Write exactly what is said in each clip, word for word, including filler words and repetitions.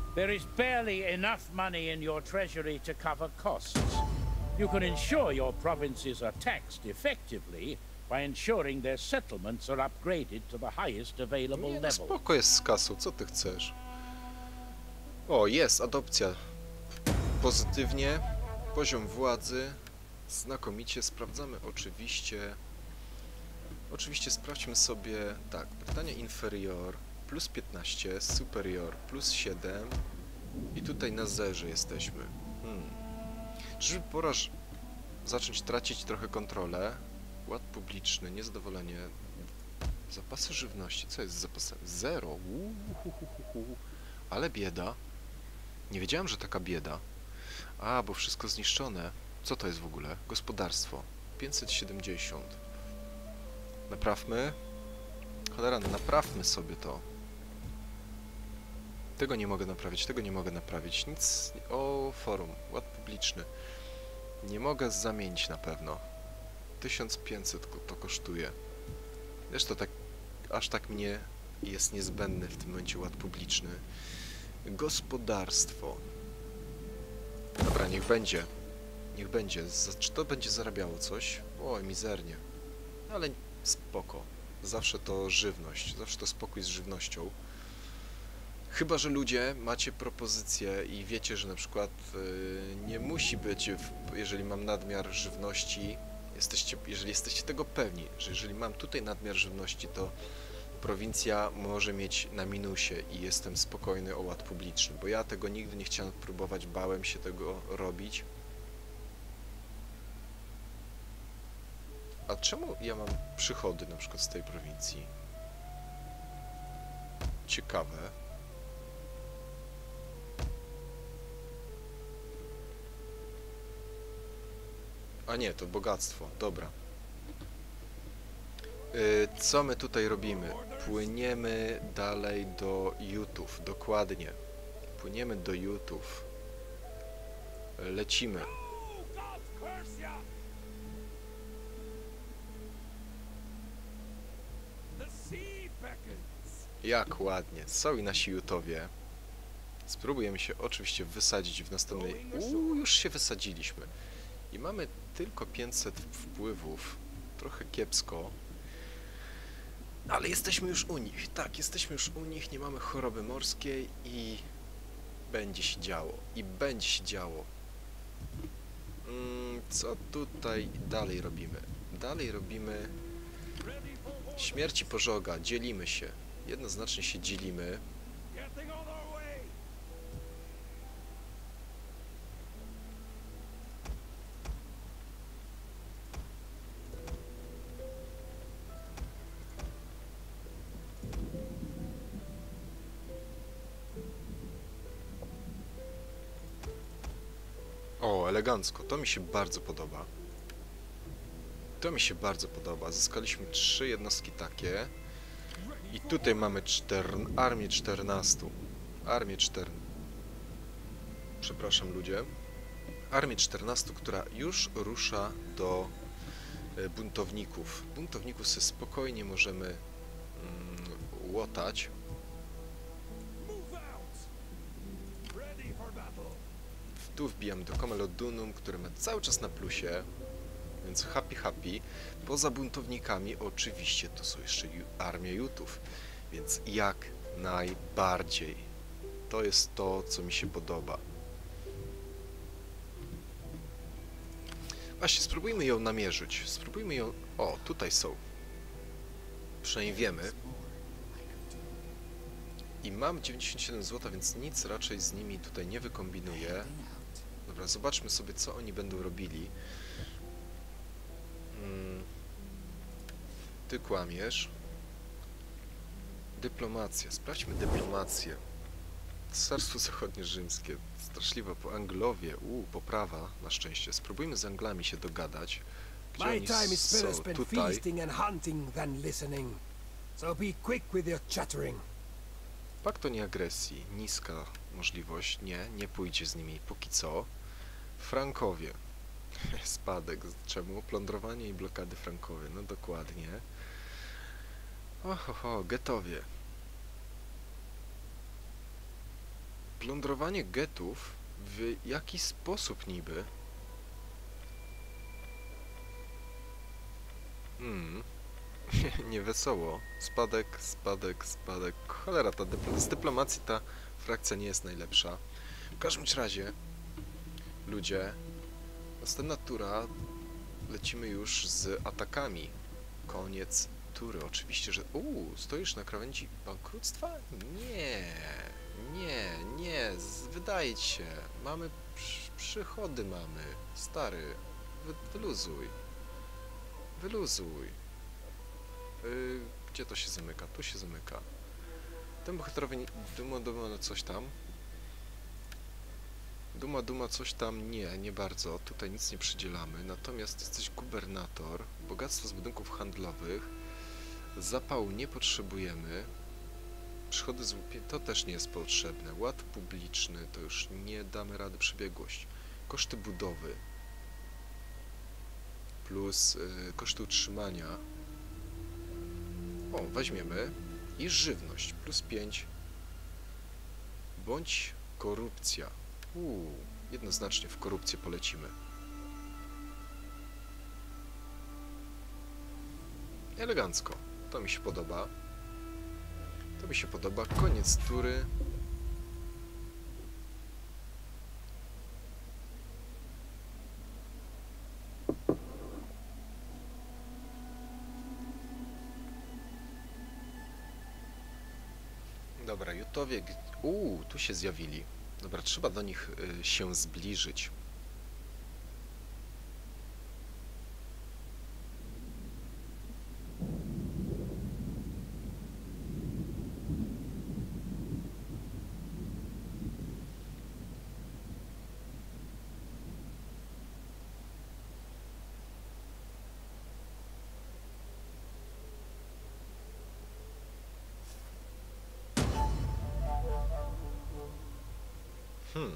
There is barely enough money in your treasury to cover costs. You can ensure your provinces are taxed effectively by ensuring their settlements are upgraded to the highest available Nie, no level. spoko jest z kasą, co ty chcesz? O, jest, adopcja. Pozytywnie, poziom władzy, znakomicie, sprawdzamy oczywiście... Oczywiście sprawdźmy sobie, tak, Brytania Inferior plus piętnaście, Superior plus siedem i tutaj na zerze jesteśmy. Hmm. Czyżby pora zacząć tracić trochę kontrolę? Ład publiczny, niezadowolenie, zapasy żywności, co jest z zapasami? Zero, Uhuhuhu. Ale bieda. Nie wiedziałem, że taka bieda. A, bo wszystko zniszczone. Co to jest w ogóle? Gospodarstwo. pięćset siedemdziesiąt. Naprawmy. Cholera, naprawmy sobie to. Tego nie mogę naprawić, tego nie mogę naprawić. Nic... O, forum. Ład publiczny. Nie mogę zamienić na pewno. tysiąc pięćset to kosztuje. Wiesz, to tak... Aż tak mnie jest niezbędny w tym momencie ład publiczny. Gospodarstwo. Dobra, niech będzie. Niech będzie. Czy to będzie zarabiało coś? O, mizernie. Ale spoko. Zawsze to żywność. Zawsze to spokój z żywnością. Chyba że ludzie macie propozycje i wiecie, że na przykład yy, nie musi być, w, jeżeli mam nadmiar żywności, jesteście, jeżeli jesteście tego pewni, że jeżeli mam tutaj nadmiar żywności, to prowincja może mieć na minusie i jestem spokojny o ład publiczny, bo ja tego nigdy nie chciałem próbować, bałem się tego robić. A czemu ja mam przychody na przykład z tej prowincji? Ciekawe. A nie, to bogactwo, dobra. Yy, co my tutaj robimy? Płyniemy dalej do Jutów, dokładnie. Płyniemy do Jutów. Lecimy. Jak ładnie. Są i nasi Jutowie. Spróbujemy się oczywiście wysadzić w następnej... Uuu, już się wysadziliśmy. I mamy tylko pięćset wpływów. Trochę kiepsko. Ale jesteśmy już u nich. Tak, jesteśmy już u nich. Nie mamy choroby morskiej i... Będzie się działo. I będzie się działo. Mm, co tutaj dalej robimy? Dalej robimy... Śmierci pożoga. Dzielimy się. Jednoznacznie się dzielimy. O, elegancko. To mi się bardzo podoba. To mi się bardzo podoba. Zyskaliśmy trzy jednostki takie. I tutaj mamy czter... armię czternastu. Armię czter... Przepraszam, ludzie. Armię czternastu, która już rusza do buntowników. Buntowników sobie spokojnie możemy mm, łotać. Tu wbijamy do Camelodunum, który ma cały czas na plusie. Więc happy, happy. Poza buntownikami oczywiście to są jeszcze armie Jutów. Więc jak najbardziej. To jest to, co mi się podoba. Właśnie, spróbujmy ją namierzyć. Spróbujmy ją... O, tutaj są. Przynajmniej wiemy. I mam dziewięćdziesiąt siedem złota, więc nic raczej z nimi tutaj nie wykombinuję. Dobra, zobaczmy sobie, co oni będą robili. Hmm. Ty kłamiesz. Dyplomacja. Sprawdźmy dyplomację. Cesarstwo Zachodnio-Rzymskie. Straszliwa po Anglowie. Uuu, poprawa, na szczęście. Spróbujmy z Anglami się dogadać. Gdzie oni są? Tutaj. Pakt o nieagresji. Niska możliwość. Nie, nie pójdzie z nimi póki co. Frankowie. Spadek. Czemu? Plądrowanie i blokady Frankowie. No dokładnie. Ohoho, Getowie. Plądrowanie getów? W jaki sposób niby? Hmm. Niewesoło. Spadek, spadek, spadek. Cholera, ta dypl z dyplomacji ta frakcja nie jest najlepsza. W każdym razie, ludzie, następna tura, lecimy już z atakami. Koniec tury. Oczywiście, że... Uuu, stoisz na krawędzi bankructwa? Nie, nie, nie, z... wydaje ci się. Mamy przy... przychody mamy. Stary, Wy... wyluzuj. Wyluzuj. Yy, gdzie to się zamyka? Tu się zamyka. Ten bohaterowie duma, duma, no coś tam. Duma, duma, coś tam. Nie, nie bardzo. Tutaj nic nie przydzielamy. Natomiast jesteś gubernator. Bogactwo z budynków handlowych. Zapału nie potrzebujemy. Przychody z łupie to też nie jest potrzebne. Ład publiczny to już nie damy rady. Przebiegłość. Koszty budowy. Plus yy, koszty utrzymania. O, weźmiemy. I żywność. Plus pięć. Bądź korupcja. Uuu, jednoznacznie w korupcję polecimy. Elegancko. To mi się podoba. To mi się podoba. Koniec tury. Dobra, Jutowie... Uuu, tu się zjawili. Dobra, trzeba do nich y, się zbliżyć. Hmm.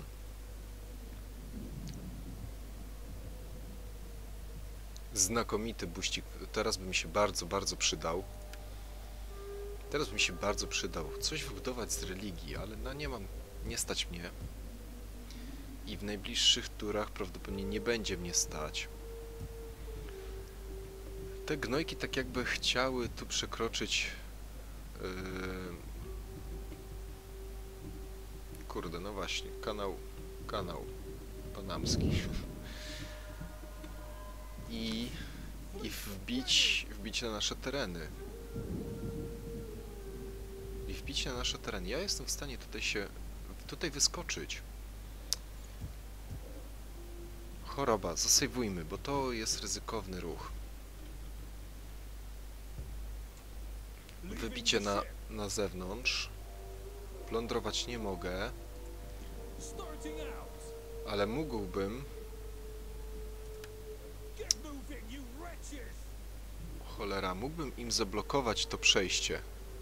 Znakomity buścik. Teraz by mi się bardzo, bardzo przydał. Teraz by mi się bardzo przydał. Coś wybudować z religii, ale no nie mam... Nie stać mnie. I w najbliższych turach prawdopodobnie nie będzie mnie stać. Te gnojki tak jakby chciały tu przekroczyć... Yy... Kurde, no właśnie. Kanał... Kanał panamski. I... I wbić... Wbić na nasze tereny. I wbić na nasze tereny. Ja jestem w stanie tutaj się... Tutaj wyskoczyć. Choroba. Zasejwujmy, bo to jest ryzykowny ruch. Wybicie na, na zewnątrz. Plądrować nie mogę. Ale mógłbym... Cholera, mógłbym im zablokować to przejście.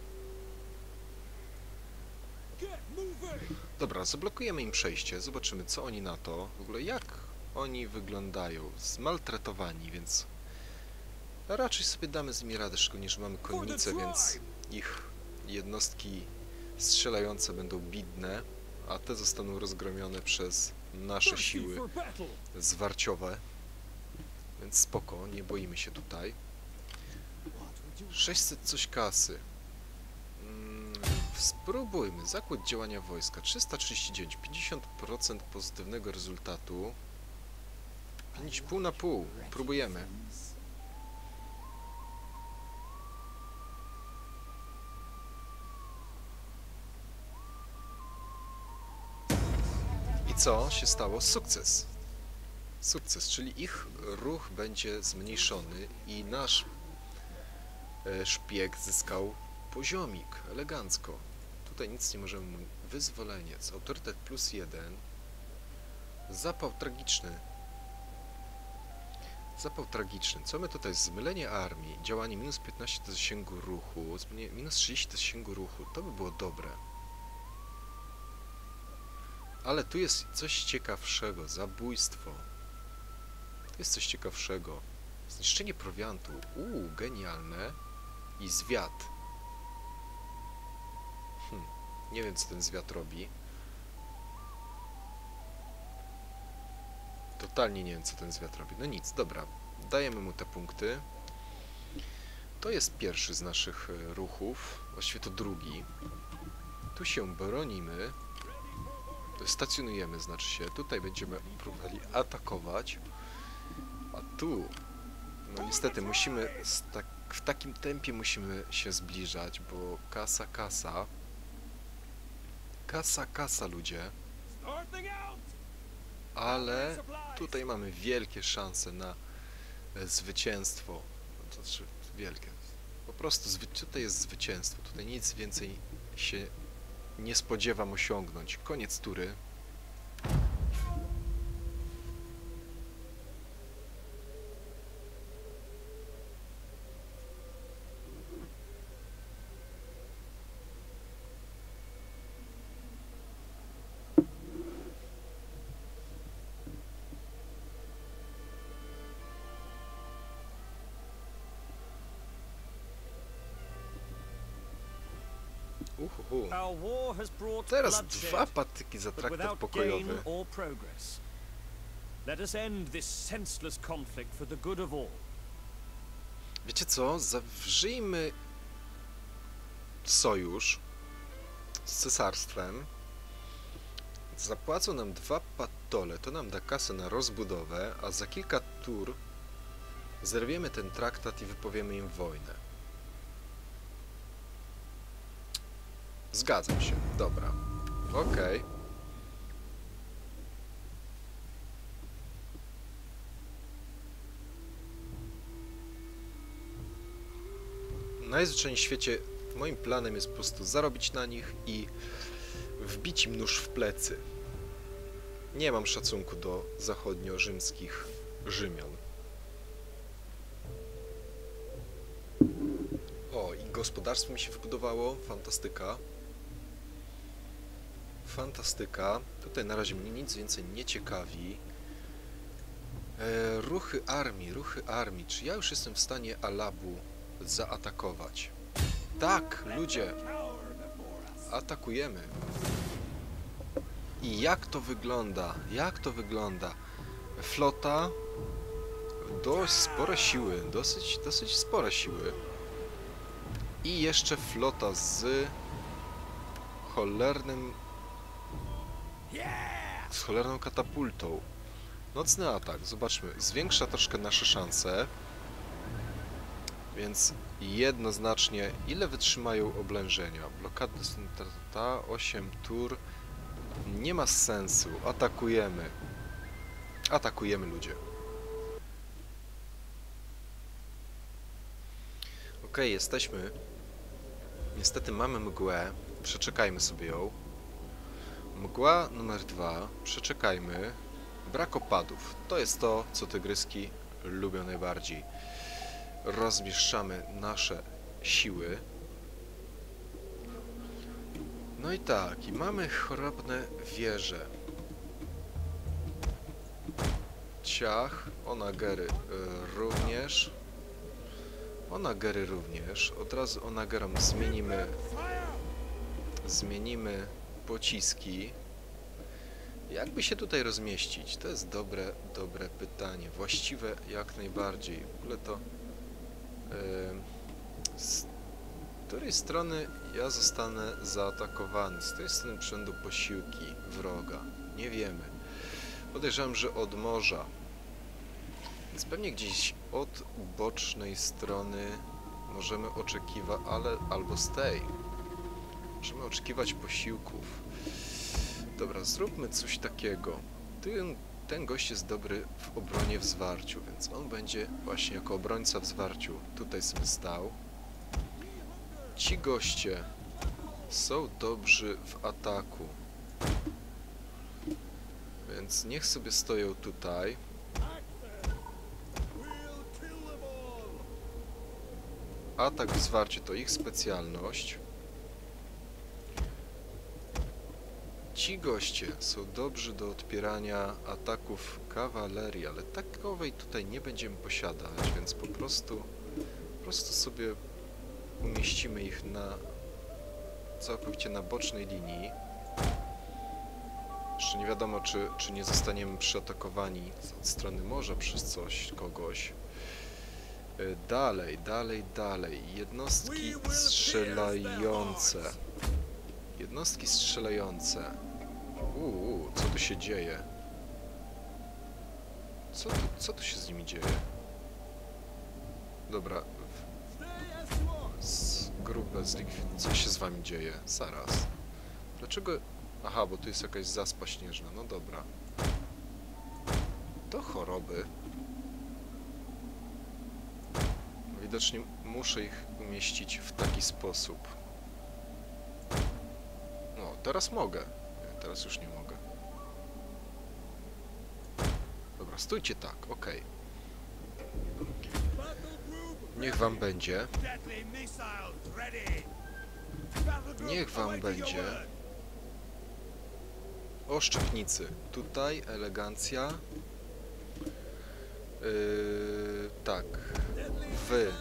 Dobra, zablokujemy im przejście. Zobaczymy, co oni na to. W ogóle jak oni wyglądają. Zmaltretowani, więc... Raczej sobie damy z nimi radę, szczególnie, że mamy konnicę, więc ich jednostki strzelające będą bidne, a te zostaną rozgromione przez nasze siły zwarciowe. Więc spoko, nie boimy się tutaj. sześćset coś kasy. Hmm, spróbujmy. Zakład działania wojska. trzysta trzydzieści dziewięć. pięćdziesiąt procent pozytywnego rezultatu. Pół na pół. Próbujemy. I co się stało? Sukces. Sukces, czyli ich ruch będzie zmniejszony i nasz e, szpieg zyskał poziomik. Elegancko. Tutaj nic nie możemy... Wyzwoleniec. Autorytet plus jeden. Zapał tragiczny. Zapał tragiczny. Co my tutaj? Zmylenie armii. Działanie minus piętnaście do zasięgu ruchu. Minus trzydzieści do zasięgu ruchu. To by było dobre. Ale tu jest coś ciekawszego. Zabójstwo. To jest coś ciekawszego. Zniszczenie prowiantu. Uuu, genialne. I zwiat. Hm. Nie wiem, co ten zwiat robi. Totalnie nie wiem, co ten zwiat robi. No nic, dobra. Dajemy mu te punkty. To jest pierwszy z naszych ruchów. Właściwie to drugi. Tu się bronimy. Stacjonujemy, znaczy się. Tutaj będziemy próbowali atakować. A tu... No niestety, musimy... Tak, w takim tempie musimy się zbliżać, bo kasa, kasa... Kasa, kasa, ludzie. Ale tutaj mamy wielkie szanse na zwycięstwo. To znaczy, wielkie. Po prostu tutaj jest zwycięstwo. Tutaj nic więcej się nie spodziewam osiągnąć. Koniec tury. Uhuhu. Teraz dwa patyki za traktat pokojowy. Wiecie co? Zawrzyjmy sojusz z cesarstwem. Zapłacą nam dwa patole, to nam da kasę na rozbudowę, a za kilka tur zerwiemy ten traktat i wypowiemy im wojnę. Zgadzam się. Dobra. Okej. Okay. Najzwyczajniej w świecie moim planem jest po prostu zarobić na nich i wbić im nóż w plecy. Nie mam szacunku do zachodnio-rzymskich Rzymian. O, i gospodarstwo mi się wybudowało. Fantastyka. Fantastyka. Tutaj na razie mnie nic więcej nie ciekawi. E, ruchy armii, ruchy armii. Czy ja już jestem w stanie Alabu zaatakować? Tak, ludzie. Atakujemy. I jak to wygląda? Jak to wygląda? Flota. Dość spore siły. Dosyć, dosyć spore siły. I jeszcze flota z cholernym... z cholerną katapultą. Nocny atak, zobaczmy, zwiększa troszkę nasze szanse. Więc jednoznacznie, ile wytrzymają oblężenia? Blokady, ta osiem tur. Nie ma sensu, atakujemy. Atakujemy, ludzie. Ok, jesteśmy. Niestety mamy mgłę. Przeczekajmy sobie ją. Mgła numer dwa. Przeczekajmy. Brak opadów. To jest to, co tygryski lubią najbardziej. Rozmieszczamy nasze siły. No i tak. I mamy chorobne wieże. Ciach. Onagery również. Onagery również. Od razu Onagerom zmienimy zmienimy pociski. Jakby się tutaj rozmieścić? To jest dobre, dobre pytanie. Właściwe jak najbardziej. W ogóle to yy, z której strony ja zostanę zaatakowany? Z tej strony przybędą posiłki wroga. Nie wiemy. Podejrzewam, że od morza. Więc pewnie gdzieś od bocznej strony możemy oczekiwać, ale albo z tej. Możemy oczekiwać posiłków. Dobra, zróbmy coś takiego. Ten, ten gość jest dobry w obronie w zwarciu, więc on będzie właśnie jako obrońca w zwarciu tutaj sobie stał. Ci goście są dobrzy w ataku. Więc niech sobie stoją tutaj. Atak w zwarciu to ich specjalność. Ci goście są dobrzy do odpierania ataków kawalerii, ale takowej tutaj nie będziemy posiadać, więc po prostu, po prostu sobie umieścimy ich na całkowicie na bocznej linii. Jeszcze nie wiadomo, czy, czy nie zostaniemy przyatakowani od strony morza przez coś, kogoś. Y, Dalej, dalej, dalej. Jednostki strzelające. Jednostki strzelające. Uuu, co tu się dzieje? Co tu, co tu się z nimi dzieje? Dobra. Z grupę zlikwidować. Co się z wami dzieje? Zaraz. Dlaczego... Aha, bo tu jest jakaś zaspa śnieżna. No dobra. To choroby. Widocznie muszę ich umieścić w taki sposób. No, teraz mogę. Nie, teraz już nie mogę. Dobra, stójcie tak, okej. Niech wam będzie. Niech wam będzie. Oszczepnicy. Tutaj elegancja. Yy, tak. Wy.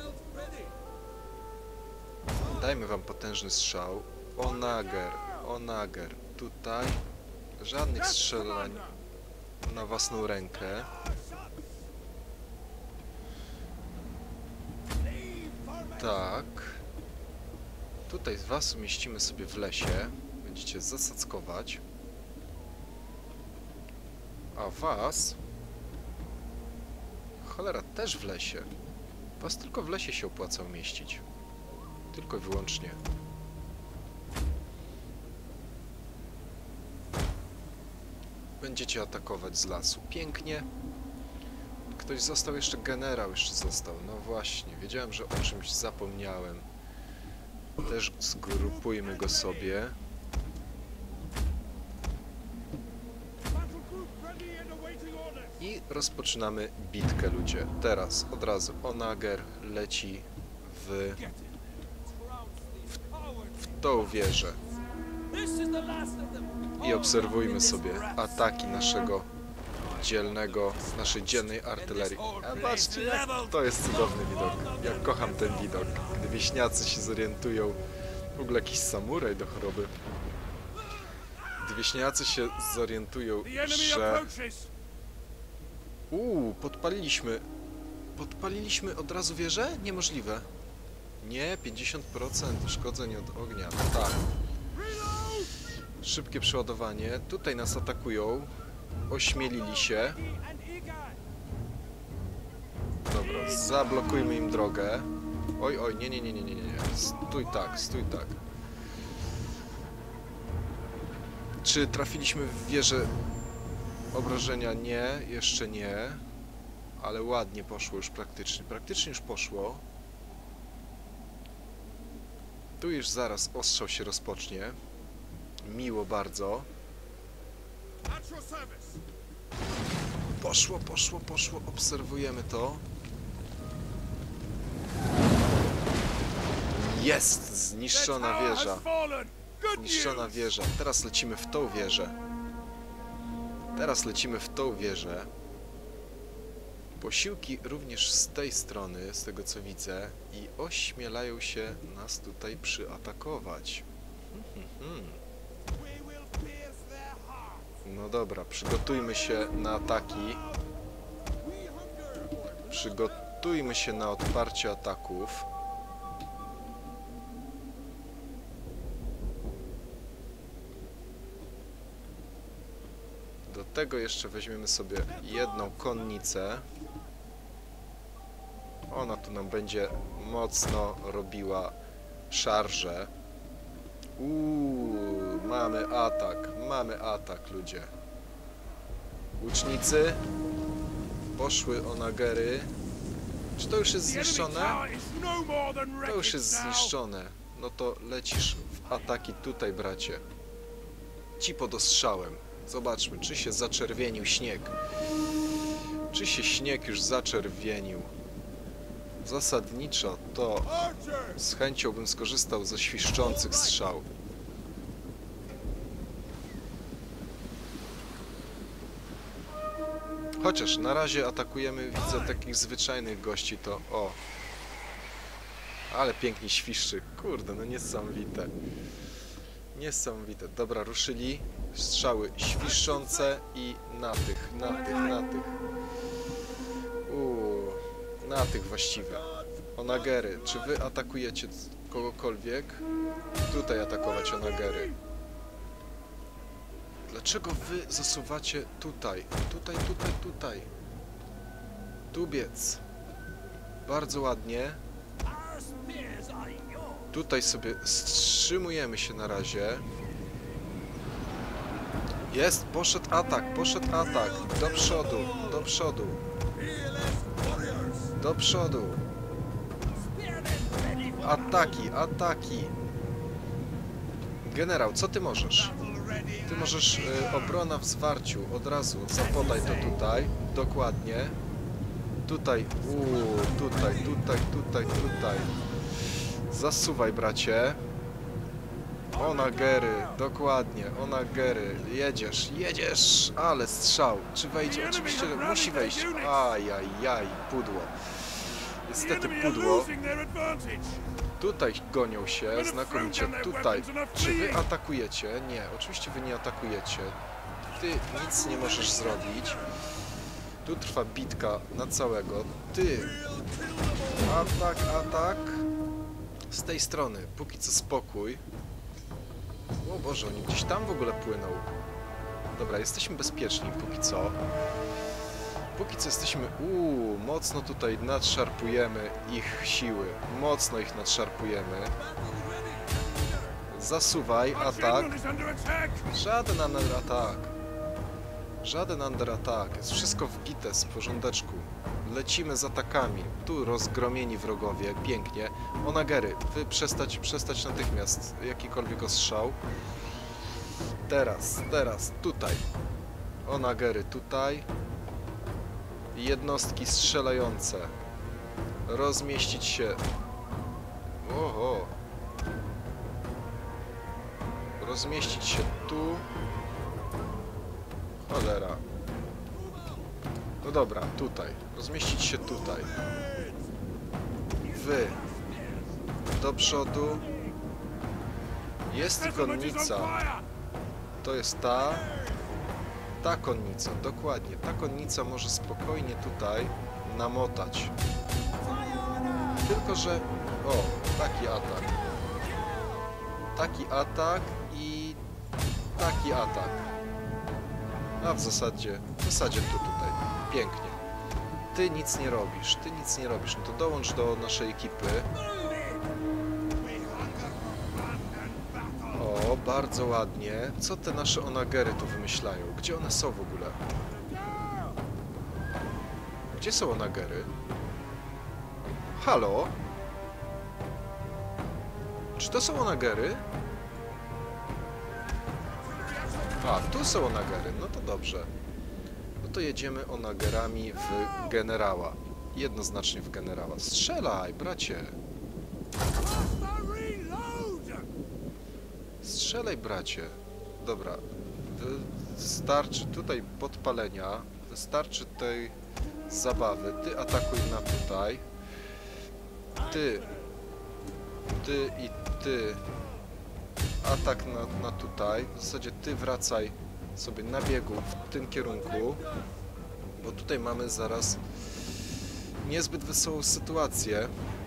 Dajmy wam potężny strzał. Onager. Onager. Tutaj. Żadnych strzelań na własną rękę. Tak. Tutaj was umieścimy sobie w lesie. Będziecie zasadzkować. A was... Cholera, też w lesie. Was tylko w lesie się opłaca umieścić. Tylko i wyłącznie. Będziecie atakować z lasu. Pięknie. Ktoś został, jeszcze generał jeszcze został. No właśnie, wiedziałem, że o czymś zapomniałem. Też zgrupujmy go sobie. I rozpoczynamy bitkę, ludzie. Teraz od razu Onager leci w, w, w tą wieżę. I obserwujmy sobie ataki naszego dzielnego, naszej dzielnej artylerii. A patrzcie, jak to jest cudowny widok. Ja kocham ten widok. Gdy wieśniacy się zorientują, w ogóle jakiś samuraj do choroby. Gdy wieśniacy się zorientują, że... Uuu, podpaliliśmy. Podpaliliśmy od razu wieżę? Niemożliwe. Nie, pięćdziesiąt procent uszkodzeń od ognia. Tak. Szybkie przeładowanie. Tutaj nas atakują. Ośmielili się. Dobra, zablokujmy im drogę. Oj, oj, nie, nie, nie, nie, nie, nie. Stój tak, stój tak. Czy trafiliśmy w wieżę obrażenia? Nie, jeszcze nie. Ale ładnie poszło już praktycznie. Praktycznie już poszło. Tu już zaraz ostrzał się rozpocznie. Miło bardzo. Poszło, poszło, poszło. Obserwujemy to. Jest! Zniszczona wieża. Zniszczona wieża. Teraz lecimy w tą wieżę. Teraz lecimy w tą wieżę. Posiłki również z tej strony, z tego co widzę. I ośmielają się nas tutaj przyatakować. Hmm, hmm, hmm. No dobra, przygotujmy się na ataki. Przygotujmy się na odparcie ataków. Do tego jeszcze weźmiemy sobie jedną konnicę. Ona tu nam będzie mocno robiła szarże. Uuu, mamy atak, mamy atak, ludzie. Łucznicy poszły onagery. Czy to już jest zniszczone? To już jest zniszczone. No to lecisz w ataki tutaj, bracie. Ci pod ostrzałem. Zobaczmy, czy się zaczerwienił śnieg. Czy się śnieg już zaczerwienił. Zasadniczo to z chęcią bym skorzystał ze świszczących strzał. Chociaż na razie atakujemy, widzę takich zwyczajnych gości, to o. Ale pięknie świszczy. Kurde, no niesamowite. Niesamowite. Dobra, ruszyli. Strzały świszczące i na tych, na tych, na tych. Uuu, na tych właściwie. Onagery, czy wy atakujecie kogokolwiek? Tutaj atakować Onagery. Dlaczego wy zasuwacie tutaj? Tutaj, tutaj, tutaj. Tu biec. Bardzo ładnie. Tutaj sobie wstrzymujemy się na razie. Jest, poszedł atak, poszedł atak. Do przodu, do przodu. Do przodu. Ataki, ataki. Generał, co ty możesz? Ty możesz y, obrona w zwarciu. Od razu zapodaj to tutaj. Dokładnie. Tutaj, uuu, tutaj, tutaj, tutaj, tutaj. Zasuwaj, bracie. Onagery, dokładnie, Onagery. Jedziesz, jedziesz, ale strzał. Czy wejdzie? Oczywiście musi wejść. Ajajaj, pudło. Niestety pudło. Tutaj gonią się, znakomicie. Tutaj. Czy wy atakujecie? Nie, oczywiście wy nie atakujecie. Ty nic nie możesz zrobić. Tu trwa bitka na całego. Ty. Atak, atak. Z tej strony. Póki co spokój. O Boże, oni gdzieś tam w ogóle płyną. Dobra, jesteśmy bezpieczni póki co. Póki co jesteśmy... Uuu, mocno tutaj nadszarpujemy ich siły. Mocno ich nadszarpujemy. Zasuwaj, atak. Żaden under atak. Żaden under atak. Jest wszystko wbite z porządeczku. Lecimy z atakami. Tu rozgromieni wrogowie. Pięknie. Onagery, wy przestać, przestać natychmiast jakikolwiek ostrzał. Teraz, teraz, tutaj. Onagery, tutaj. Jednostki strzelające. Rozmieścić się. Oho. Rozmieścić się tu. Cholera. No dobra, tutaj. Rozmieścić się tutaj. Wy. Do przodu. Jest konnica. To jest ta. Ta konnica, dokładnie. Ta konnica może spokojnie tutaj namotać. Tylko, że... O, taki atak. Taki atak i... Taki atak. A w zasadzie... W zasadzie tu tutaj. Pięknie. Ty nic nie robisz. Ty nic nie robisz. No to dołącz do naszej ekipy. O, bardzo ładnie. Co te nasze Onagery tu wymyślają? Gdzie one są w ogóle? Gdzie są Onagery? Halo? Czy to są Onagery? A, tu są Onagery. No to dobrze. No to jedziemy Onagerami w generała. Jednoznacznie w generała. Strzelaj, bracie! Strzelaj, bracie. Dobra. Wystarczy tutaj podpalenia. Wystarczy tej zabawy. Ty atakuj na tutaj. Ty. Ty i ty. Atak na, na tutaj. W zasadzie ty wracaj sobie na biegu w tym kierunku. Bo tutaj mamy zaraz niezbyt wesołą sytuację.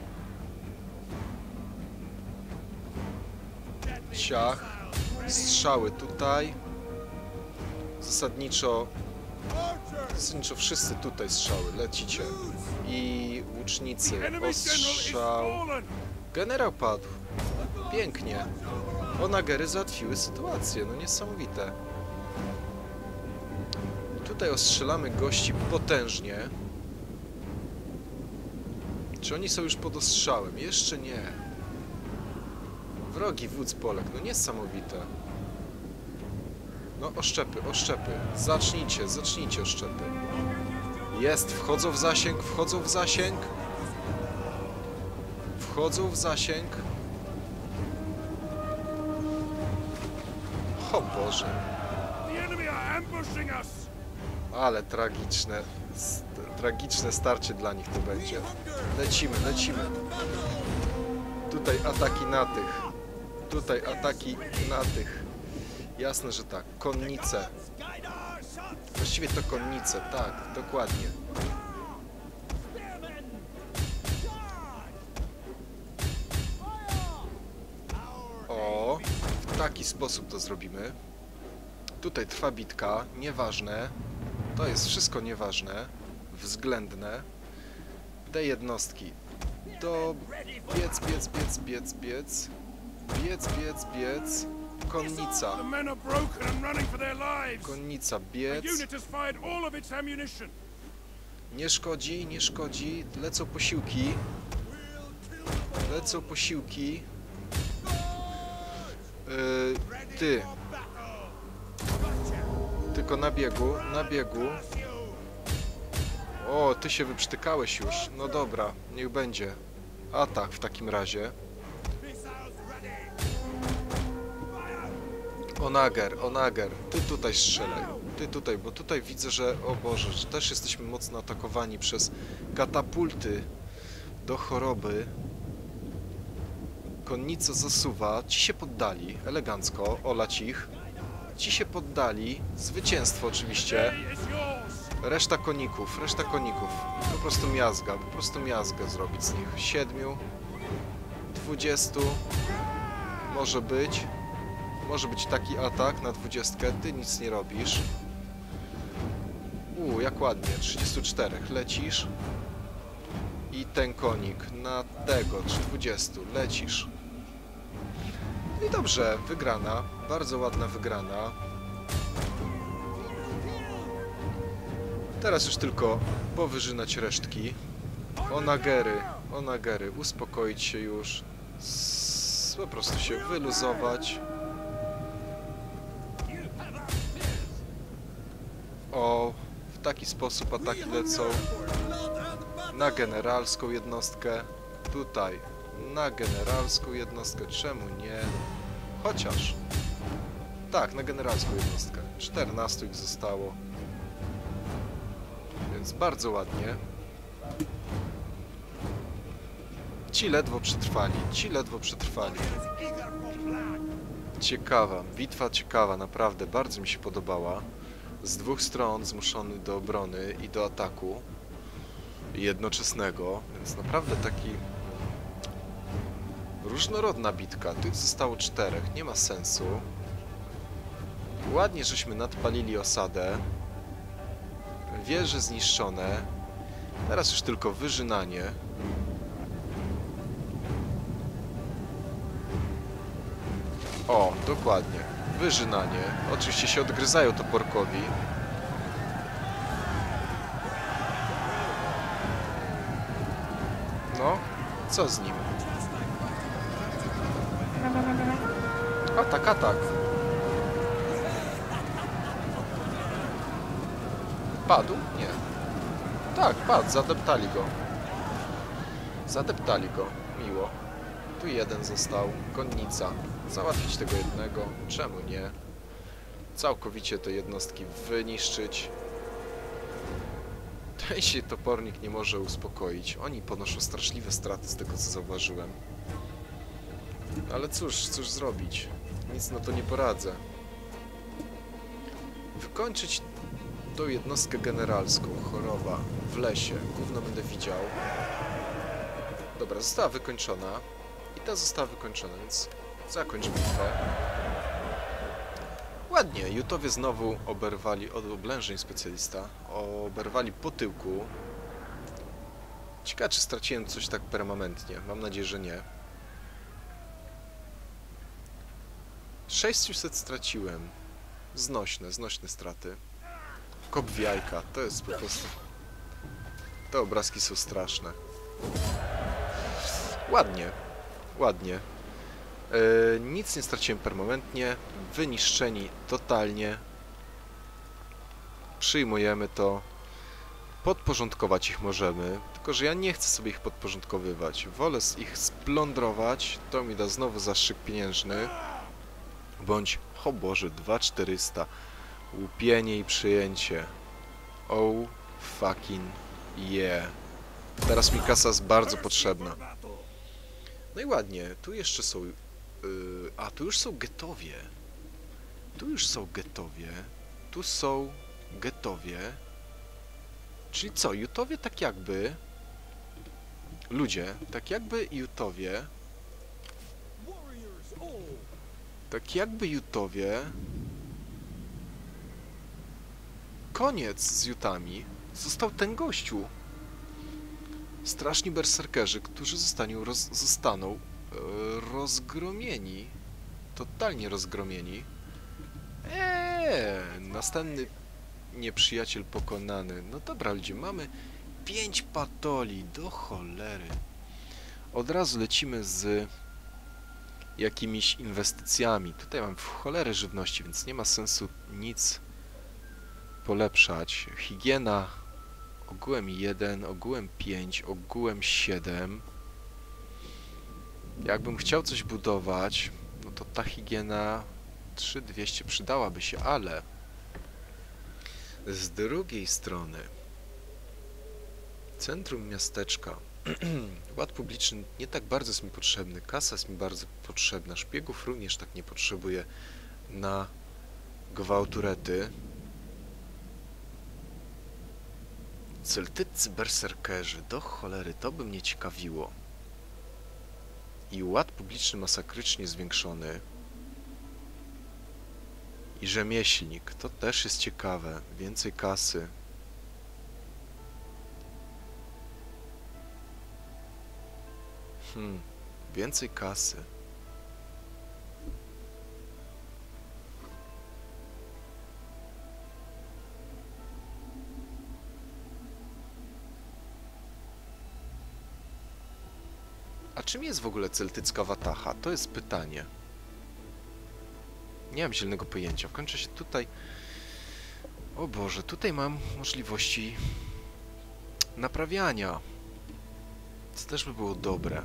Ciach. Strzały tutaj. Zasadniczo... Zasadniczo wszyscy tutaj strzały. Lecicie. I łucznicy. Ostrzał. Generał padł. Pięknie. Onagery załatwiły sytuację. No niesamowite. Tutaj ostrzelamy gości potężnie. Czy oni są już pod ostrzałem? Jeszcze nie. Wrogi wódz Polek, no niesamowite. No, oszczepy, oszczepy. Zacznijcie, zacznijcie oszczepy. Jest, wchodzą w zasięg, wchodzą w zasięg. Wchodzą w zasięg. O Boże. Ale tragiczne, tragiczne starcie dla nich to będzie. Lecimy, lecimy. Tutaj ataki na tych. Tutaj ataki na tych. Jasne, że tak. Konnice. Właściwie to konnice, tak, dokładnie. O, w taki sposób to zrobimy. Tutaj trwa bitka, nieważne. To jest wszystko nieważne, względne. Te jednostki. To biec, biec, biec, biec, biec. Biec, biec, biec. Konnica. Konnica, biec. Nie szkodzi, nie szkodzi. Lecą posiłki. Lecą posiłki. Yy, ty. Tylko na biegu, na biegu. O, ty się wyprztykałeś już. No dobra, niech będzie. Atak w takim razie. Onager, Onager, ty tutaj strzelaj. Ty tutaj, bo tutaj widzę, że... O Boże, że też jesteśmy mocno atakowani przez katapulty do choroby. Konnica zasuwa. Ci się poddali. Elegancko. Olać ich. Ci się poddali. Zwycięstwo oczywiście. Reszta koników. Reszta koników. Po prostu miazga. Po prostu miazgę zrobić z nich. Siedmiu. Dwudziestu. Może być. Może być taki atak na dwudziestkę. Ty nic nie robisz. Uuu, jak ładnie. trzydziestu czterech. Lecisz. I ten konik na tego. dwudziestu. Lecisz. I dobrze. Wygrana. Bardzo ładna wygrana. Teraz już tylko powyżynać resztki. Onagery. Onagery. Uspokoić się już. S po prostu się wyluzować. O, w taki sposób ataki lecą na generalską jednostkę. Tutaj na generalską jednostkę. Czemu nie? Chociaż. Tak, na generalską jednostkę. czternastu ich zostało. Więc bardzo ładnie. Ci ledwo przetrwali. Ci ledwo przetrwali. Ciekawa. Bitwa ciekawa, naprawdę. Bardzo mi się podobała. Z dwóch stron zmuszony do obrony i do ataku jednoczesnego, więc naprawdę taki różnorodna bitka. Tych zostało czterech, nie ma sensu. Ładnie żeśmy nadpalili osadę. Wieże zniszczone. Teraz już tylko wyżynanie. O, dokładnie. Wyżynanie. Oczywiście się odgryzają toporkowi. No, co z nim? Atak, atak. Padł? Nie. Tak, padł. Zadeptali go. Zadeptali go. Miło. Tu jeden został. Konnica. Załatwić tego jednego. Czemu nie? Całkowicie te jednostki wyniszczyć. Ten się topornik nie może uspokoić. Oni ponoszą straszliwe straty z tego, co zauważyłem. Ale cóż, cóż zrobić? Nic na to nie poradzę. Wykończyć tą jednostkę generalską. Choroba. W lesie. Gówno będę widział. Dobra, została wykończona. I ta została wykończona, więc zakończ bitwę. Ładnie. Jutowie znowu oberwali od oblężeń specjalista. Oberwali po tyłku. Ciekawe, czy straciłem coś tak permanentnie. Mam nadzieję, że nie. sześćset straciłem. Znośne, znośne straty. Kop w jajka. To jest po prostu... Te obrazki są straszne. Ładnie. Ładnie. Yy, nic nie straciłem permanentnie. Wyniszczeni totalnie. Przyjmujemy to. Podporządkować ich możemy. Tylko że ja nie chcę sobie ich podporządkowywać. Wolę ich splądrować. To mi da znowu zastrzyk pieniężny. Bądź, o Boże, dwa tysiące czterysta. Łupienie i przyjęcie. Oh fucking yeah. Teraz mi kasa jest bardzo potrzebna. No i ładnie. Tu jeszcze są Yy, a, tu już są getowie. Tu już są getowie. Tu są getowie. Czyli co, Jutowie tak jakby... Ludzie, tak jakby Jutowie... Tak jakby Jutowie... Koniec z Jutami. Został ten gościu. Straszni berserkerzy, którzy zostaną, roz, zostaną e, rozgromieni. Totalnie rozgromieni. Eee, następny nieprzyjaciel pokonany. No dobra, ludzie, mamy pięć patoli. Do cholery. Od razu lecimy z jakimiś inwestycjami. Tutaj mam w cholerę żywności, więc nie ma sensu nic polepszać. Higiena ogółem jeden, ogółem pięć, ogółem siedem. Jakbym chciał coś budować, no to ta higiena trzy tysiące dwieście przydałaby się, ale z drugiej strony centrum miasteczka. Ład publiczny nie tak bardzo jest mi potrzebny, kasa jest mi bardzo potrzebna, szpiegów również tak nie potrzebuję na gwałturety. Celtyccy berserkerzy, do cholery, to by mnie ciekawiło. I ład publiczny masakrycznie zwiększony. I rzemieślnik, to też jest ciekawe, więcej kasy. Hmm, więcej kasy. A czym jest w ogóle celtycka wataha? To jest pytanie. Nie mam zielonego pojęcia. Kończę się tutaj... O Boże, tutaj mam możliwości naprawiania. Co też by było dobre.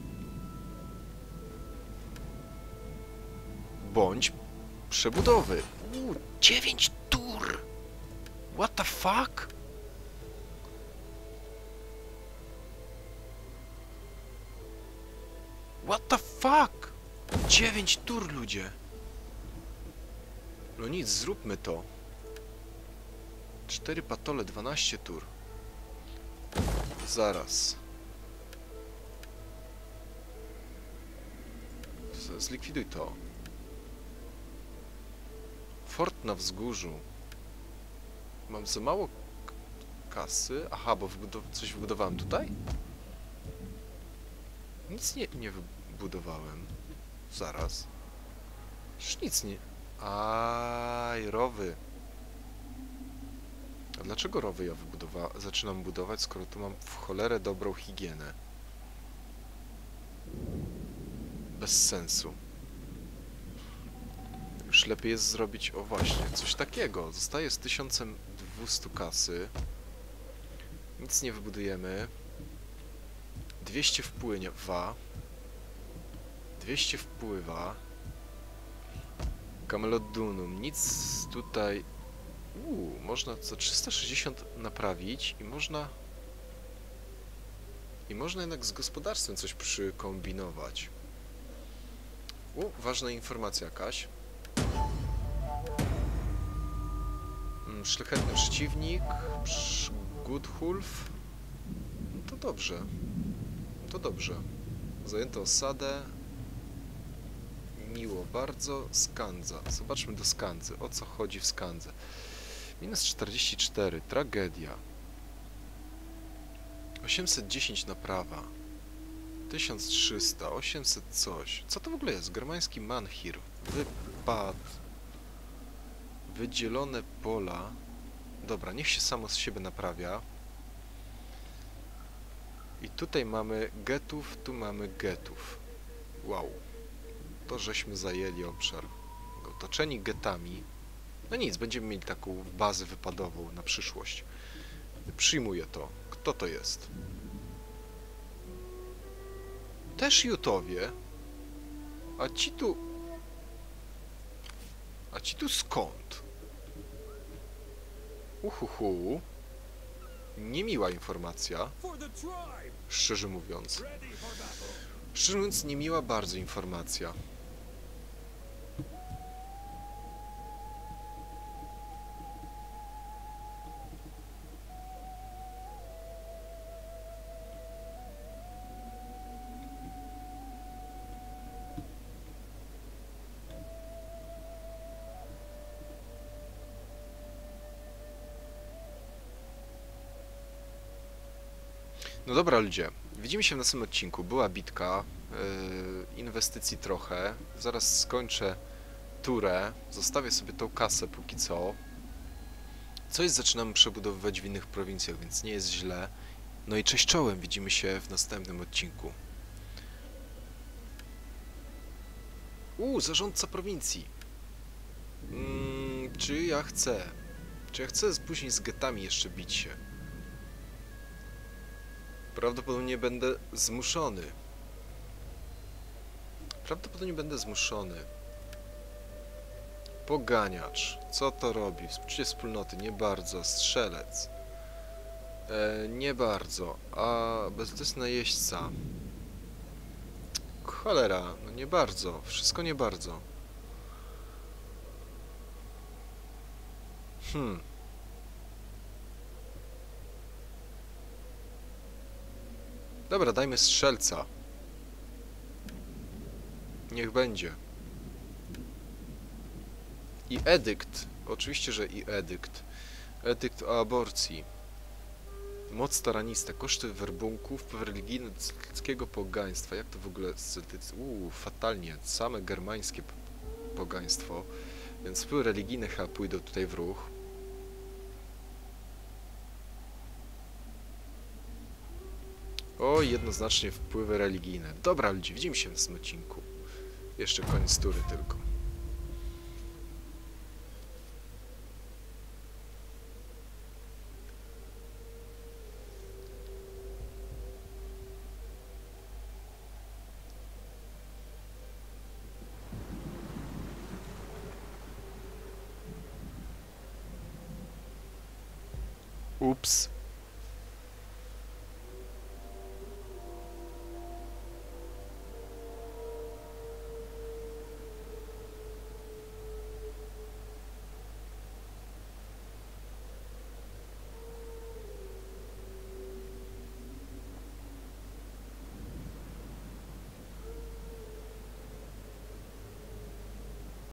Bądź przebudowy. Uuu, dziewięć tur! What the fuck? What the fuck? dziewięć tur, ludzie. No nic, zróbmy to. cztery patole, dwanaście tur. Zaraz. Z zlikwiduj to. Fort na wzgórzu. Mam za mało kasy. Aha, bo wybudow coś wybudowałem tutaj? Nic nie, nie wybudowałem. Zaraz. Już nic nie... Aj, rowy. A dlaczego rowy ja wybudowa zaczynam budować, skoro tu mam w cholerę dobrą higienę? Bez sensu. Już lepiej jest zrobić, o właśnie, coś takiego. Zostaje z tysiąc dwieście kasy. Nic nie wybudujemy. dwieście wpływa. dwieście wpływa. Camelot Dunum. Nic tutaj... Uuu, można za trzysta sześćdziesiąt naprawić i można... I można jednak z gospodarstwem coś przykombinować. U, ważna informacja jakaś. Mm, szlachetny przeciwnik. Gudhulf. No to dobrze. To dobrze. Zajęto osadę. Miło bardzo. Skandza. Zobaczmy do Skandzy. O co chodzi w Skandze? Minus czterdzieści cztery. Tragedia. osiemset dziesięć naprawa. tysiąc trzysta. osiemset coś. Co to w ogóle jest? Germański Manhir. Wypad. Wydzielone pola. Dobra, niech się samo z siebie naprawia. I tutaj mamy getów, tu mamy getów. Wow. To żeśmy zajęli obszar. Otoczeni getami. No nic, będziemy mieli taką bazę wypadową na przyszłość. Przyjmuję to. Kto to jest? Też Jutowie. A ci tu... A ci tu skąd? Uhuhu. Niemiła informacja. Szczerze mówiąc. Szczerze mówiąc, niemiła bardzo informacja. No dobra ludzie, widzimy się w następnym odcinku. Była bitka, yy, inwestycji trochę. Zaraz skończę turę, zostawię sobie tą kasę póki co. Coś zaczynamy przebudowywać w innych prowincjach, więc nie jest źle. No i cześć czołem, widzimy się w następnym odcinku. Uuu, zarządca prowincji. Mm, czy ja chcę? Czy ja chcę później z getami jeszcze bić się? Prawdopodobnie będę zmuszony. Prawdopodobnie będę zmuszony. Poganiacz. Co to robi? Współczucie wspólnoty. Nie bardzo. Strzelec. E, nie bardzo. A bezlitosny najeźdźca. Cholera. No nie bardzo. Wszystko nie bardzo. Hmm. Dobra, dajmy strzelca. Niech będzie. I edykt. Oczywiście, że i edykt. Edykt o aborcji. Moc taranista. Koszty werbunków. Wpływ religijny do celtyckiego pogaństwa. Jak to w ogóle z celtycy... Uuu, fatalnie. Same germańskie pogaństwo. Więc wpływy religijne chyba pójdą tutaj w ruch. O, jednoznacznie wpływy religijne. Dobra ludzie, widzimy się w następnym odcinku. Jeszcze koniec tury tylko. Ups.